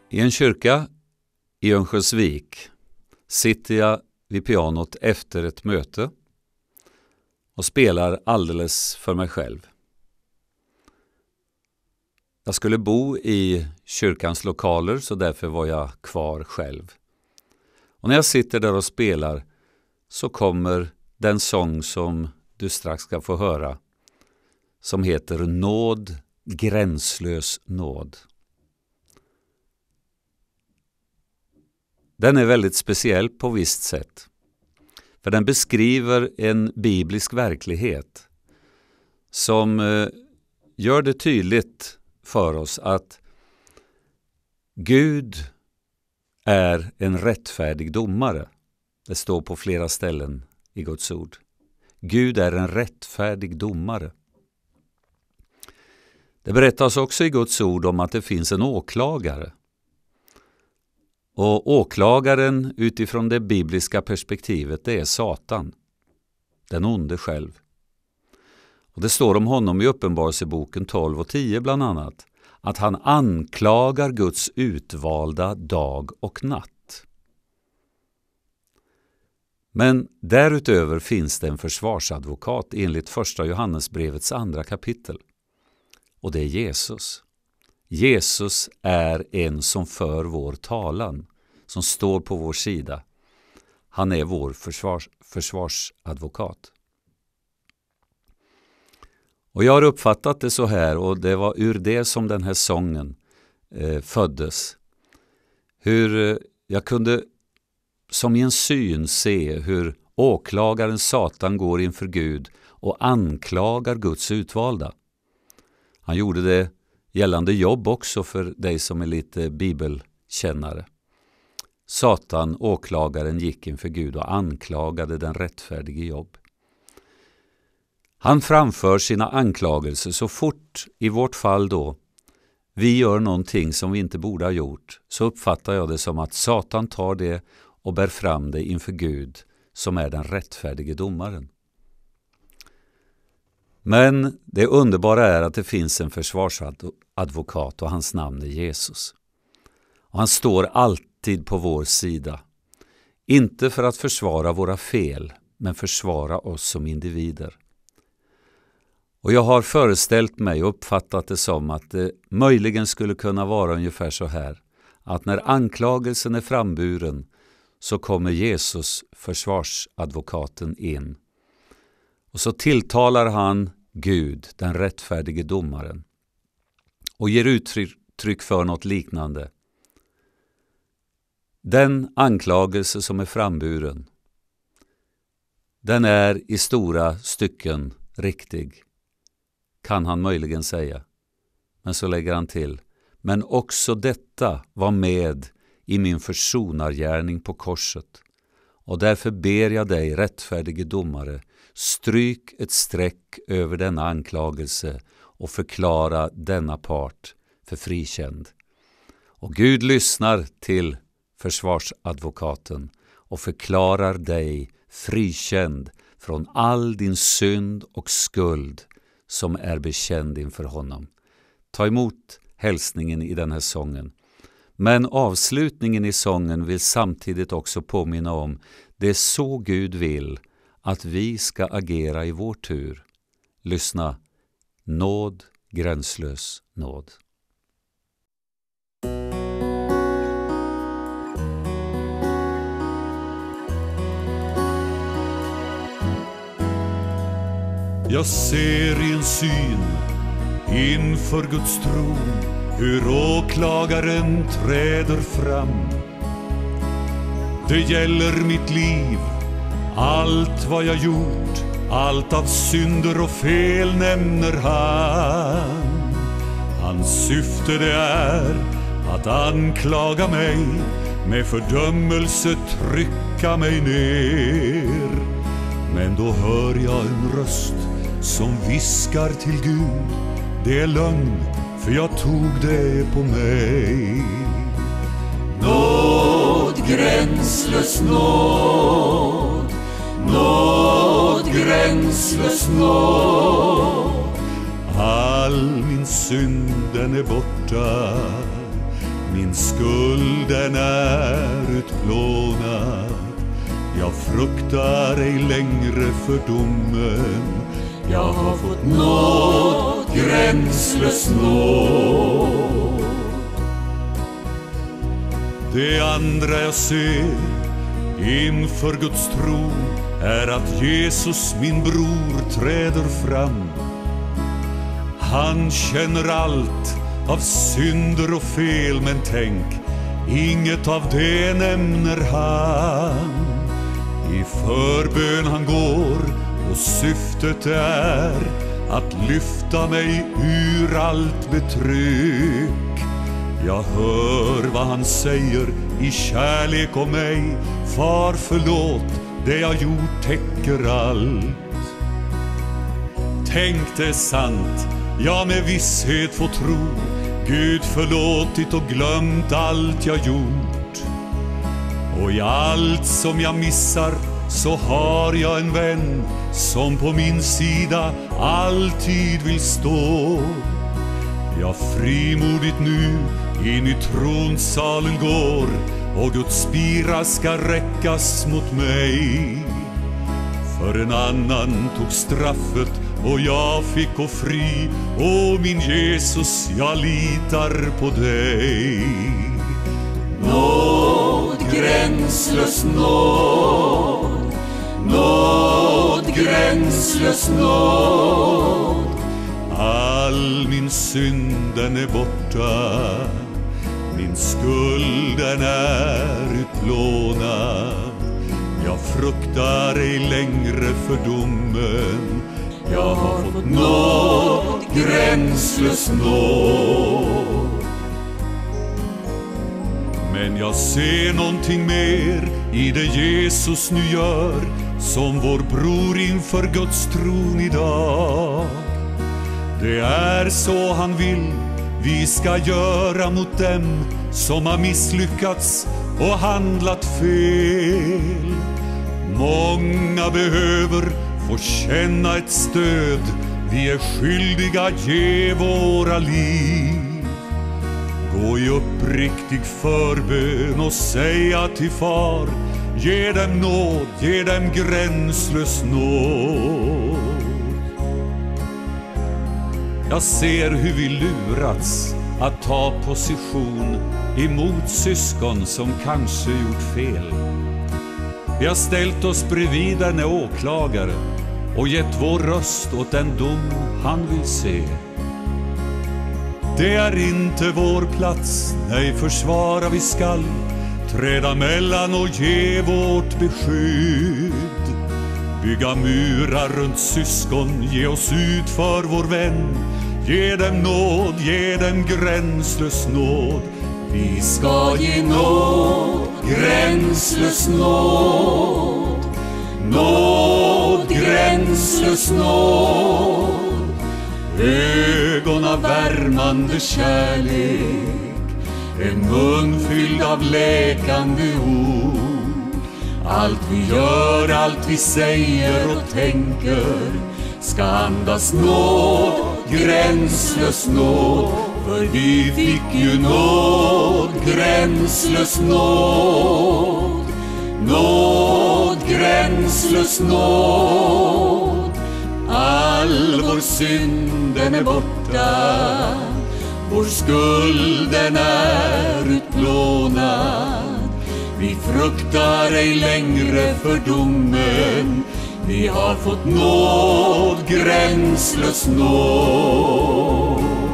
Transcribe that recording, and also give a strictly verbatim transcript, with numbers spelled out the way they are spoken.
I en kyrka i Örnsköldsvik sitter jag vid pianot efter ett möte och spelar alldeles för mig själv. Jag skulle bo i kyrkans lokaler, så därför var jag kvar själv. Och när jag sitter där och spelar så kommer den sång som du strax ska få höra, som heter Nåd, gränslös nåd. Den är väldigt speciell på visst sätt. För den beskriver en biblisk verklighet som eh, gör det tydligt för oss att Gud är en rättfärdig domare. Det står på flera ställen i Guds ord. Gud är en rättfärdig domare. Det berättas också i Guds ord om att det finns en åklagare. Och åklagaren utifrån det bibliska perspektivet, det är Satan, den onde själv. Och det står om honom i Uppenbarelseboken tolv och tio bland annat, att han anklagar Guds utvalda dag och natt. Men därutöver finns det en försvarsadvokat enligt första Johannesbrevets andra kapitel. Och det är Jesus. Jesus är en som för vår talan, som står på vår sida. Han är vår försvars, försvarsadvokat. Och jag har uppfattat det så här, och det var ur det som den här sången eh, föddes. Hur eh, jag kunde som i en syn se hur åklagaren Satan går inför Gud och anklagar Guds utvalda. Han gjorde det gällande jobb också för dig som är lite bibelkännare. Satan, åklagaren, gick inför Gud och anklagade den rättfärdige Jobb. Han framför sina anklagelser så fort, i vårt fall då, vi gör någonting som vi inte borde ha gjort, så uppfattar jag det som att Satan tar det och bär fram det inför Gud som är den rättfärdige domaren. Men det underbara är att det finns en försvarsadvokat och hans namn är Jesus. Och han står alltid på vår sida. Inte för att försvara våra fel, men försvara oss som individer. Och jag har föreställt mig och uppfattat det som att det möjligen skulle kunna vara ungefär så här. Att när anklagelsen är framburen så kommer Jesus, försvarsadvokaten, in. Och så tilltalar han Gud, den rättfärdige domaren, och ger uttryck för något liknande. Den anklagelse som är framburen, den är i stora stycken riktig, kan han möjligen säga. Men så lägger han till, men också detta var med i min försonargärning på korset. Och därför ber jag dig, rättfärdige domare, stryk ett streck över denna anklagelse och förklara denna part för frikänd. Och Gud lyssnar till försvarsadvokaten och förklarar dig frikänd från all din synd och skuld som är bekänd inför honom. Ta emot hälsningen i den här sången. Men avslutningen i sången vill samtidigt också påminna om det är så Gud vill att vi ska agera i vår tur. Lyssna. Nåd, gränslös nåd. Jag ser i en syn inför Guds tron hur åklagaren träder fram. Det gäller mitt liv, allt vad jag gjort, allt av synder och fel nämner han. Hans syfte det är att anklaga mig, med fördömelse trycka mig ner. Men då hör jag en röst som viskar till Gud, det är lögn, för jag tog det på mig. Nåd, gränslös nåd, nåd, gränslös nåd. All min synd den är borta, min skuld den är utplånad. Jag fruktar ej längre för domen. Jag har fått nåd, gränslös nåd. Det andra jag ser inför Guds tron är att Jesus, min bror, träder fram. Han känner allt av synder och fel, men tänk, inget av det nämner han. I förbön han går och syftet är att lyfta mig ur allt betryck. Jag hör vad han säger i kärlek om mig. Far, förlåt, det jag gjort täcker allt. Tänk, det är sant, jag med visshet får tro. Gud förlåtit och glömt allt jag gjort. Och i allt som jag missar så har jag en vän som på min sida alltid vill stå. Jag frimodigt nu in i tronsalen går, och Guds spira ska räckas mot mig. För en annan tog straffet och jag fick gå fri. Och min Jesus, jag litar på dig. Nåd, gränslös nåd. Nåd, gränslös nåd. All min synd den är borta. Min skuld den är utplånad. Jag fruktar ej längre för domen. Jag har fått nåd, gränslös nåd. Men jag ser någonting mer i det Jesus nu gör, som vår bror inför Guds tron idag. Det är så han vill vi ska göra mot dem som har misslyckats och handlat fel. Många behöver få känna ett stöd. Vi är skyldiga ge våra liv. Gå i uppriktig förbön och säga till far: ge dem nåd, ge dem gränslös nåd. Jag ser hur vi lurats att ta position emot syskon som kanske gjort fel. Vi har ställt oss bredvid en åklagare och gett vår röst åt den dom han vill se. Det är inte vår plats, nej, försvara vi skall, träda mellan och ge vårt beskydd. Bygga murar runt syskon, ge oss ut för vår vän. Ge dem nåd, ge dem gränslös nåd. Vi ska ge nåd, gränslös nåd. Nåd, gränslös nåd. Ögon av värmande kärlek, en mun fylld av läkande ord. Allt vi gör, allt vi säger och tänker ska andas nåd, gränslös nåd. För vi fick ju nåd, gränslös nåd. Nåd, gränslös nåd. All vår synd den är borta, vår skuld den är utplånad. Vi fruktar ej längre för domen. Vi har fått nåd, gränslös nåd.